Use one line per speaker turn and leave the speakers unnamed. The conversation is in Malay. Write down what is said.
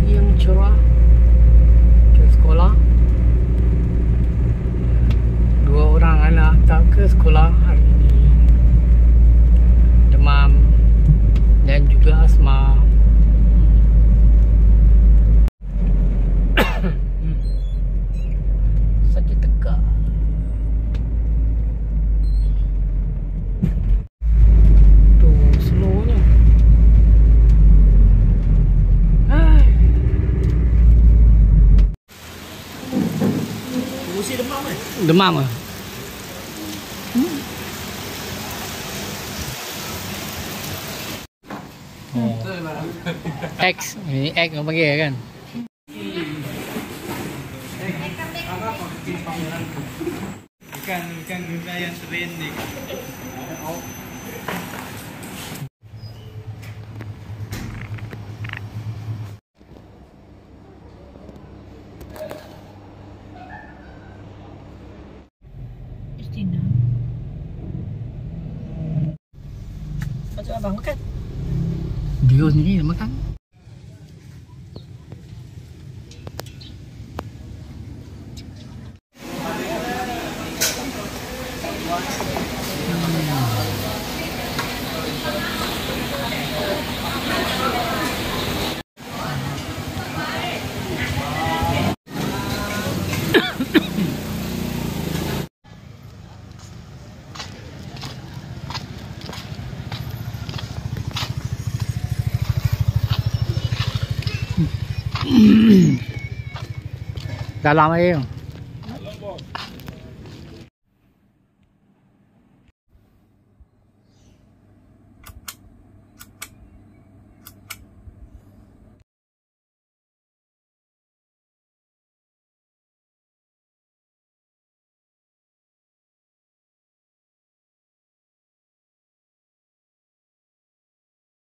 yang cerah ke sekolah. 2 orang anak tak ke sekolah hari ini. Demam dan juga asma. Sakit tegak. Tu slownya.
Mesti demam kan?
Demam ah. X, ini X yang panggil kan?
Bukan guna yang training.
Istina. Macam abang makan?
Dia sendiri makan. Dalam air.